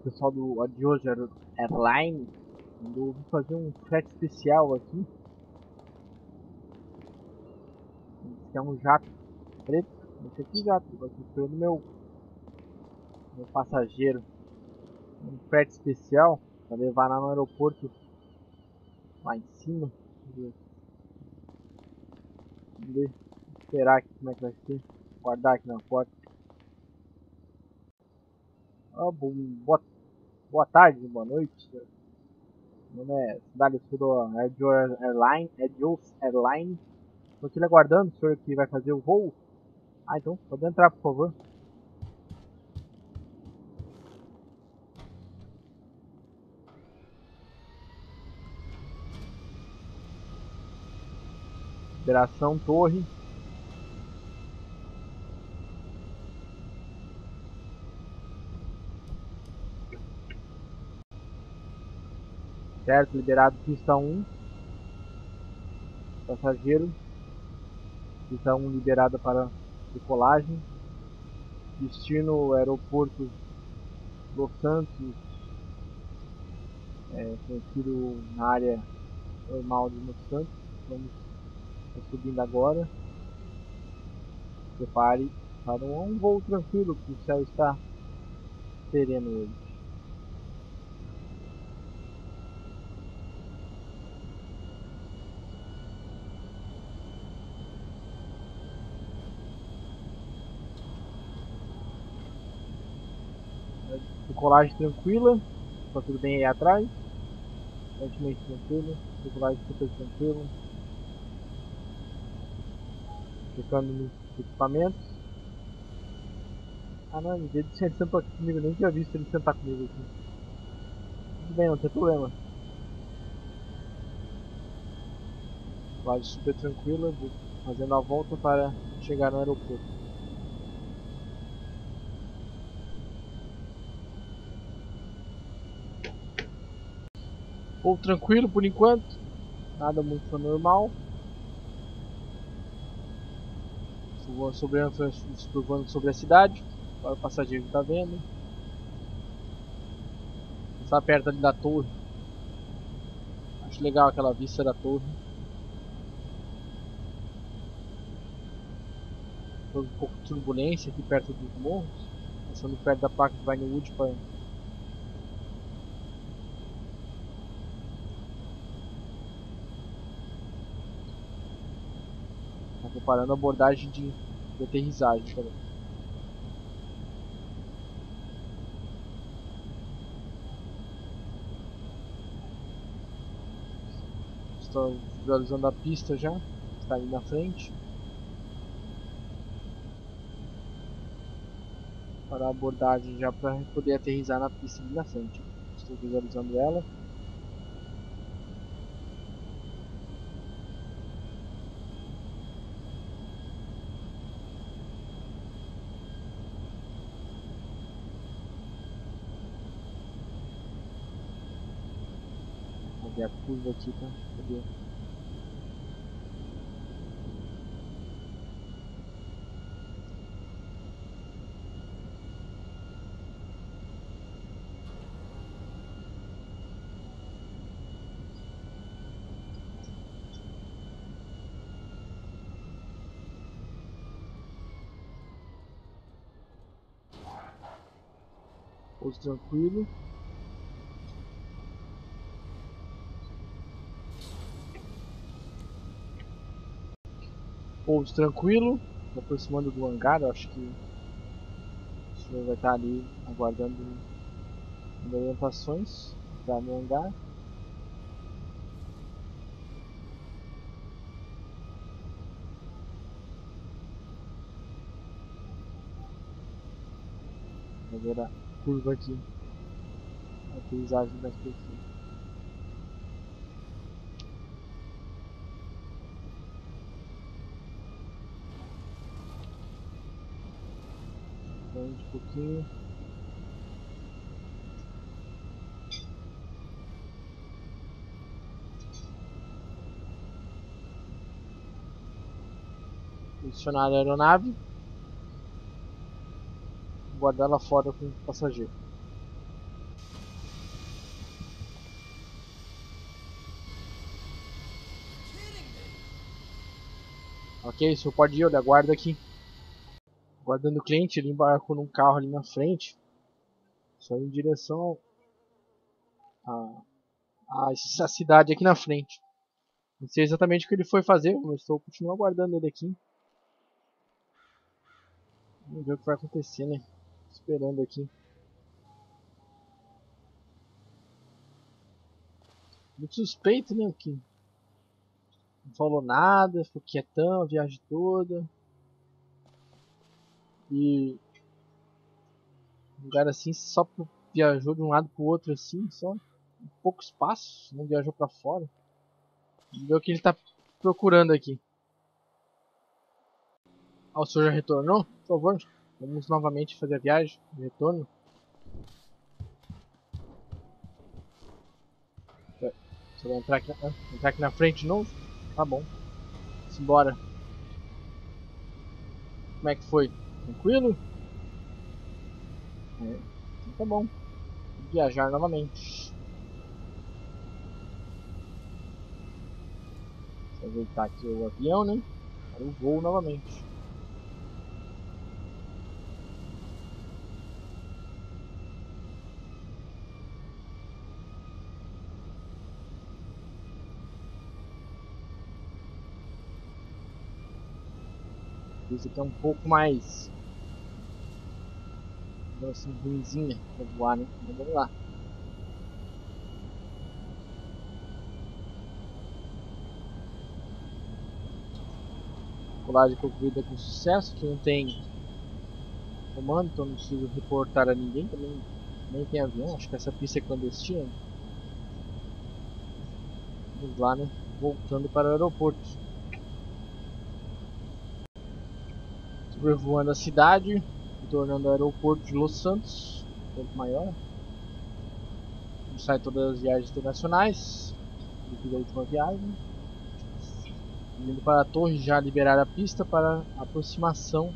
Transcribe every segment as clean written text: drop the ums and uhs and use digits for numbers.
pessoal do Adioso Airline. Eu vou fazer um frete especial aqui. Esse é um jato preto. Esse aqui jato, eu estou esperando meu passageiro. Um frete especial para levar lá no aeroporto, lá em cima. Vamos ver, esperar aqui como é que vai ser. Guardar aqui na porta. Boa tarde, boa noite. Meu nome é Dário, sou do Adioso Airline. Estou aqui aguardando o senhor que vai fazer o voo. Então pode entrar, por favor. Liberação Torre. Certo, liberado pista 1. Passageiro. Pista 1 liberada para decolagem. Destino aeroporto Los Santos. Conhecido na área normal de Los Santos. Vamos subindo agora. Prepare para um voo tranquilo, que o céu está sereno hoje. Decolagem tranquila, está tudo bem aí atrás. Aparentemente tranquilo, decolagem super tranquilo. Checando nos equipamentos. Não, ele sentou aqui comigo, nem tinha visto ele sentar comigo aqui. Tudo bem, não tem problema. Decolagem super tranquila, vou fazendo a volta para chegar no aeroporto. Voo tranquilo por enquanto, nada muito anormal. Voando sobre a cidade, agora o passageiro está vendo. Está perto ali da torre. Acho legal aquela vista da torre. Foi um pouco de turbulência aqui perto dos morros, passando perto da placa de Vinewood para preparando a abordagem de aterrissagem também. Estou visualizando a pista já, está ali na frente. Para a abordagem já para poder aterrissar na pista ali na frente. Estou visualizando ela. Vou ver a curva aqui para poder. Pouso tranquilo. Pouso tranquilo. Me aproximando do hangar, eu acho que o senhor vai estar ali aguardando orientações para no hangar. Vou ver a curva aqui. A paisagem mais perfeita. Um pouquinho. Posicionar a aeronave. Guardar ela fora com o passageiro. Ok, o senhor pode ir, eu lhe aguardo aqui. Guardando o cliente, ele embarcou num carro ali na frente. Saiu em direção a cidade aqui na frente. Não sei exatamente o que ele foi fazer, mas continuo aguardando ele aqui. Vamos ver o que vai acontecer, né? Esperando aqui. Muito suspeito, né? Que não falou nada, ficou quietão a viagem toda. E um lugar assim só viajou de um lado pro outro assim, só um pouco espaço, não viajou pra fora. Vamos ver o que ele tá procurando aqui. Ah, o senhor já retornou? Por favor, vamos novamente fazer a viagem de retorno. Você vai entrar aqui na frente de novo? Tá bom. Simbora. Como é que foi? Tranquilo? É. Então tá bom. Viajar novamente. Vou ajeitar aqui o avião, né? Para o voo novamente. Isso aqui é um pouco mais, assim, ruimzinha para voar, né? Mas vamos lá. Colagem concluída com sucesso. Aqui não tem comando, então não preciso reportar a ninguém. Também nem tem avião. Acho que essa pista é clandestina. Vamos lá, né? Voltando para o aeroporto. Sobrevoando a cidade, retornando ao aeroporto de Los Santos, ponto maior. Onde sai todas as viagens internacionais, devido à última viagem. Indo para a torre, já liberar a pista para a aproximação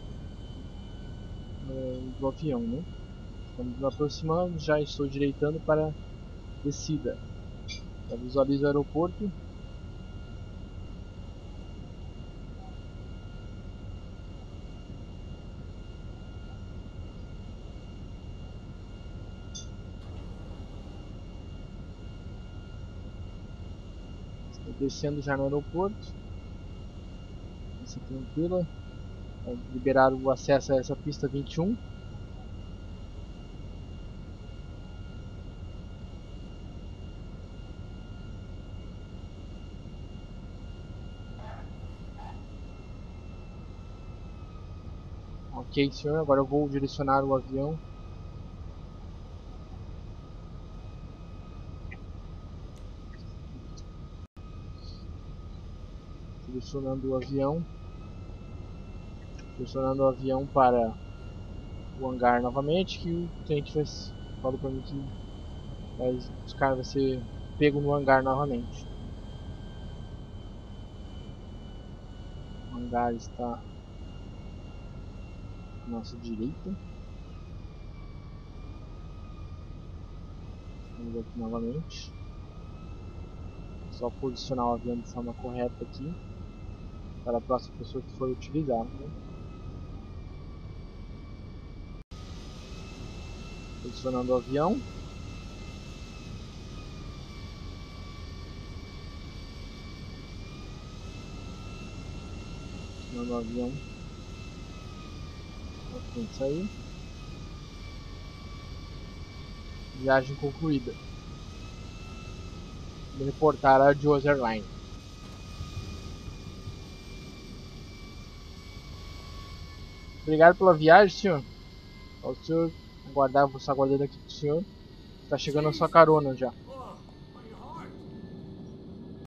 do avião, né? Estamos nos aproximando, já estou direitando para a descida. Já visualizo o aeroporto. Estou descendo já no aeroporto. Pista tranquila. Vamos liberar o acesso a essa pista 21. Ok, senhor. Agora eu vou direcionar o avião. Direcionando o avião. Direcionando o avião para o hangar novamente. Que o cliente falou para mim que os caras vai ser pego no hangar novamente. O hangar está à nossa direita. Vamos aqui novamente. Só posicionar o avião de forma correta aqui para a próxima pessoa que for utilizar, né? Posicionando o avião. Posicionando o avião. Ok, isso aí. Viagem concluída. Vou reportar a Jaws Airlines. Obrigado pela viagem, senhor. O senhor aguardar, vou estar aguardando aqui pro senhor. Está chegando a sua carona já.